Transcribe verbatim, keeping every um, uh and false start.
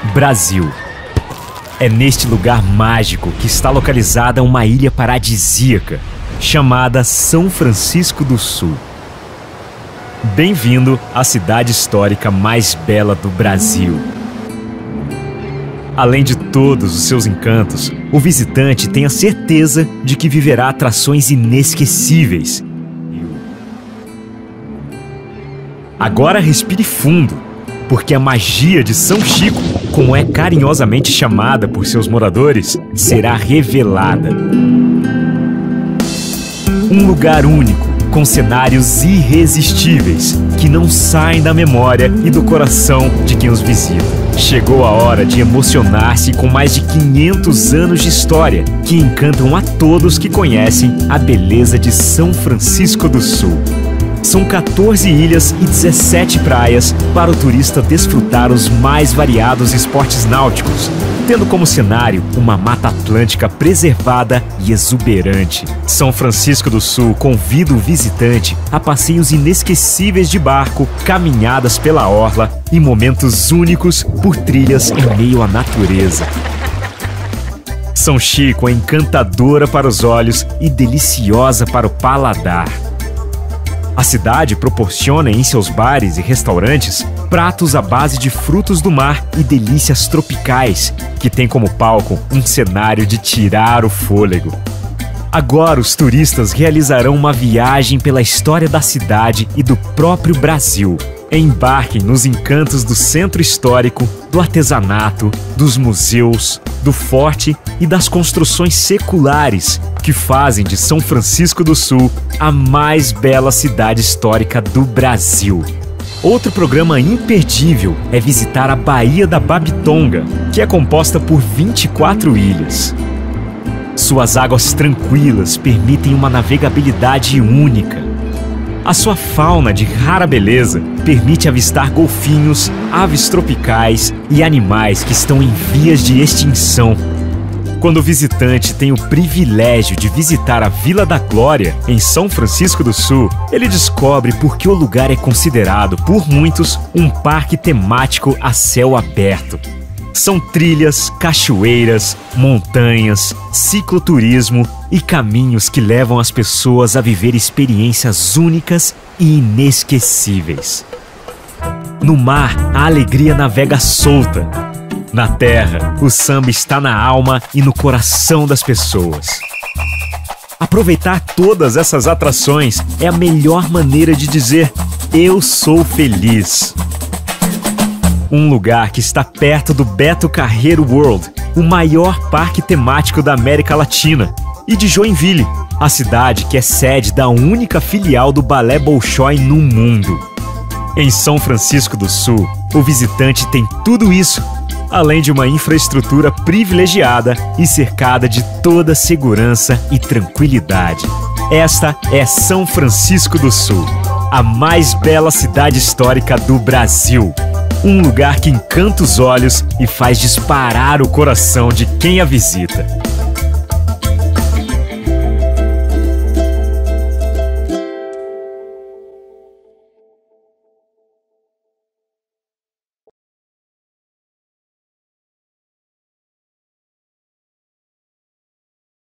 Brasil. É neste lugar mágico que está localizada uma ilha paradisíaca chamada São Francisco do Sul. Bem-vindo à cidade histórica mais bela do Brasil. Além de todos os seus encantos, o visitante tem a certeza de que viverá atrações inesquecíveis. Agora respire fundo, porque a magia de São Chico, como é carinhosamente chamada por seus moradores, será revelada. Um lugar único, com cenários irresistíveis, que não saem da memória e do coração de quem os visita. Chegou a hora de emocionar-se com mais de quinhentos anos de história, que encantam a todos que conhecem a beleza de São Francisco do Sul. São quatorze ilhas e dezessete praias para o turista desfrutar os mais variados esportes náuticos, tendo como cenário uma Mata Atlântica preservada e exuberante. São Francisco do Sul convida o visitante a passeios inesquecíveis de barco, caminhadas pela orla e momentos únicos por trilhas em meio à natureza. São Chico é encantadora para os olhos e deliciosa para o paladar. A cidade proporciona em seus bares e restaurantes pratos à base de frutos do mar e delícias tropicais, que tem como palco um cenário de tirar o fôlego. Agora os turistas realizarão uma viagem pela história da cidade e do próprio Brasil. Embarquem nos encantos do centro histórico, do artesanato, dos museus, do forte e das construções seculares que fazem de São Francisco do Sul a mais bela cidade histórica do Brasil. Outro programa imperdível é visitar a Baía da Babitonga, que é composta por vinte e quatro ilhas. Suas águas tranquilas permitem uma navegabilidade única. A sua fauna de rara beleza permite avistar golfinhos, aves tropicais e animais que estão em vias de extinção. Quando o visitante tem o privilégio de visitar a Vila da Glória, em São Francisco do Sul, ele descobre por que o lugar é considerado, por muitos, um parque temático a céu aberto. São trilhas, cachoeiras, montanhas, cicloturismo e caminhos que levam as pessoas a viver experiências únicas e inesquecíveis. No mar, a alegria navega solta. Na terra, o samba está na alma e no coração das pessoas. Aproveitar todas essas atrações é a melhor maneira de dizer "eu sou feliz". Um lugar que está perto do Beto Carreiro World, o maior parque temático da América Latina, e de Joinville, a cidade que é sede da única filial do Balé Bolshoi no mundo. Em São Francisco do Sul, o visitante tem tudo isso, além de uma infraestrutura privilegiada e cercada de toda segurança e tranquilidade. Esta é São Francisco do Sul, a mais bela cidade histórica do Brasil. Um lugar que encanta os olhos e faz disparar o coração de quem a visita.